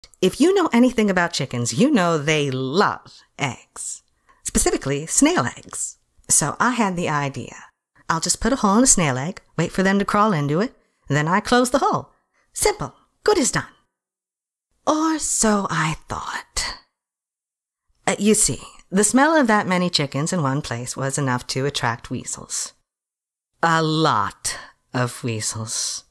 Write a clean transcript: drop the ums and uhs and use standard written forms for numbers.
If you know anything about chickens, you know they love eggs. Specifically, snail eggs. So I had the idea. I'll just put a hole in a snail egg, wait for them to crawl into it, and then I close the hole. Simple. Good as done. Or so I thought. You see, the smell of that many chickens in one place was enough to attract weasels. A lot of weasels.